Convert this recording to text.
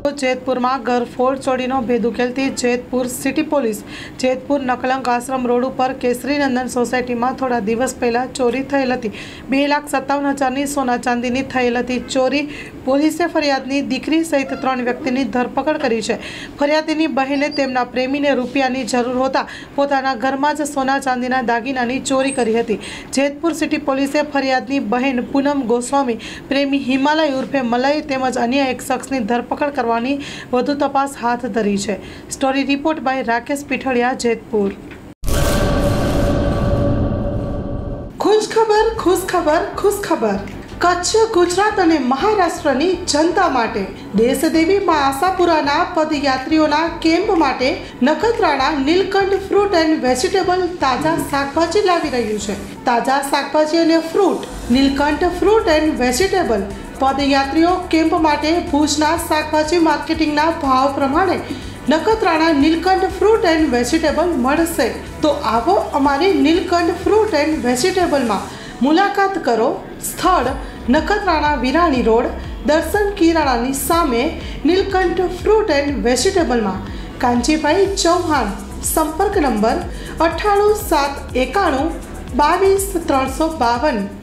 જેતપુર में घरफोड़ ચોરીનો ભેદ ઉકેલતી Jetpur city police. Jetpur Naklank Ashram road पर केसरीनंदन सोसायटी में थोड़ा दिवस पहला चोरी थयेल हती। 2,57,000 सोना चांदीनी थयेल हती चोरी। पोलीसे फरियादनी दीकरी सहित 3 व्यक्तिनी धरपकड़ करी छे। फरियादीनी बहेने तेमना प्रेमीने रूपियानी जरूर होता पोताना घरमां ज सोना चांदीना दागीनानी चोरी करी हती। जेतपुर सिटी पोलीसे फरियादनी बहन पूनम गोस्वामी, प्रेमी हिमालय उर्फे मलय तेमज अन्य एक शख्सनी धरपकड़ करवानी વધુ તપાસ હાથ ધરી છે। Story report by Rakesh Pithaliya, Jetpur. ખુશખબર કચ્છ, ગુજરાત અને મહારાષ્ટ્રની જનતા માટે દેશદેવી માં આશાપુરાના પદયાત્રીઓના કેમ્પ માટે Nakhatrana Nilkanth fruit and vegetable તાજા શાકભાજી લાવી રહ્યું છે। તાજા શાકભાજી અને fruit Nilkanth fruit and vegetable પદયાત્રીઓ કેમ્પ માટે ભુજના શાકભાજી માર્કેટિંગના ભાવ પ્રમાણે Nakhatrana Nilkanth fruit and vegetable મળશે। તો આવો અમારી નીલકંઠ ફ્રૂટ એન્ડ વેજીટેબલમાં મુલાકાત કરો। સ્થળ નખત્રાણા વિરાણી રોડ, દર્શન કિરાણાની સામે નીલકંઠ ફ્રૂટ એન્ડ વેજીટેબલમાં કાંજીભાઈ ચૌહાણ। સંપર્ક નંબર 98 791 22 352।